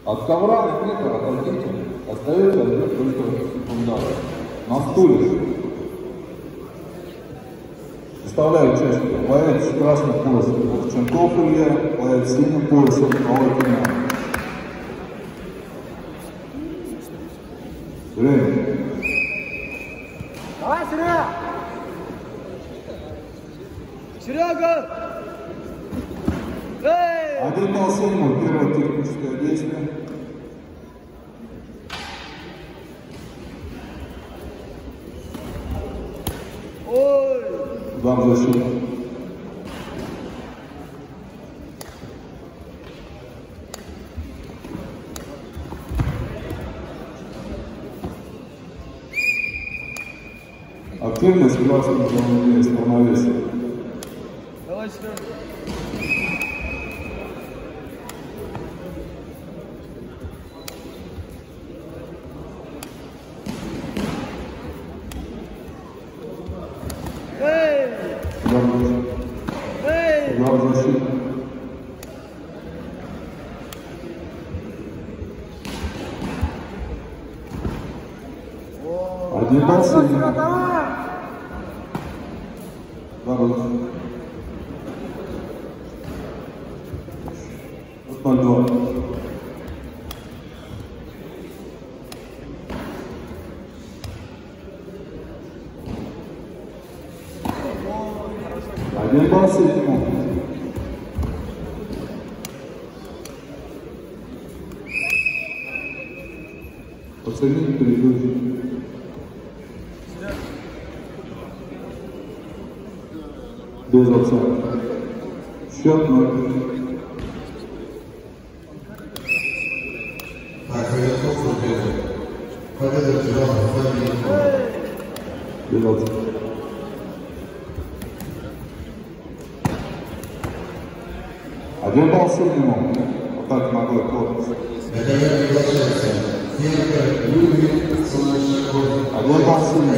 От ковра на метр отойдите, остается только секундар. На стуле. Представляю участника. Боец с красным поясом. Ченков Илья, боец с синим поясом. Малыкина. Время. Давай, Серега! Серега! Эй! 1:07, первое техническое действие. Ой! Удар в защиту. Активность красным зоной есть равновесие. Давай, Серега! Эй! Эй! Удар в защиту. Один балл сильный. Дорог. Вот 0-2. Один балл сильному. Оцените предыдущий. Без оценки. Счет 0. Без оценки. Один балл сильному. Вот так ногой корпус. Один балл сильному.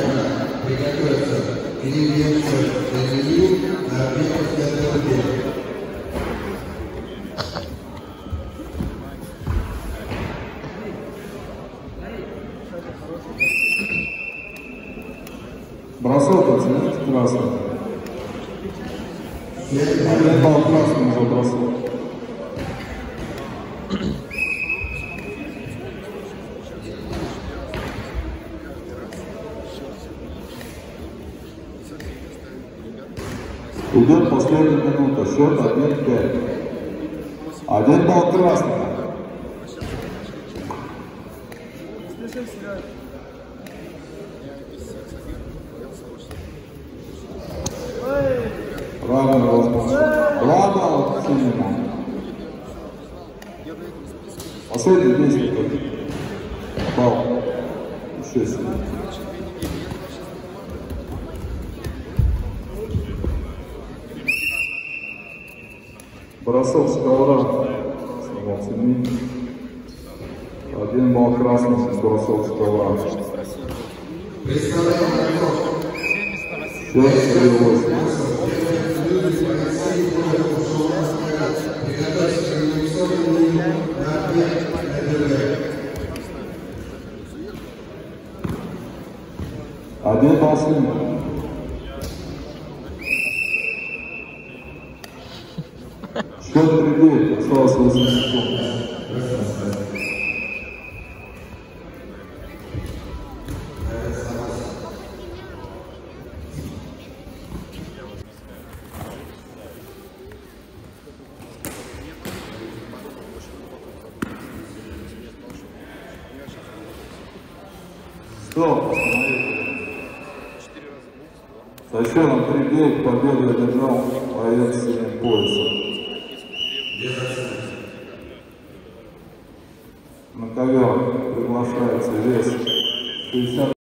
Бросок оцените красный. Один балл красный за бросок. Идет последняя минута, счет 1-5. Один балл красный. Правильно возможно. Ладно, сильному. Последний действие. Балл. Еще сильнее. Бросок с ковра. Один балл красный, бросок с ковра. Счет 4-8. Один балл сильный. Счет 3-9, осталось 8 секунд. Стоп, остановите. Со счетом 3-9 победу одержал боец с синим поясом. На ковер приглашается вес 60.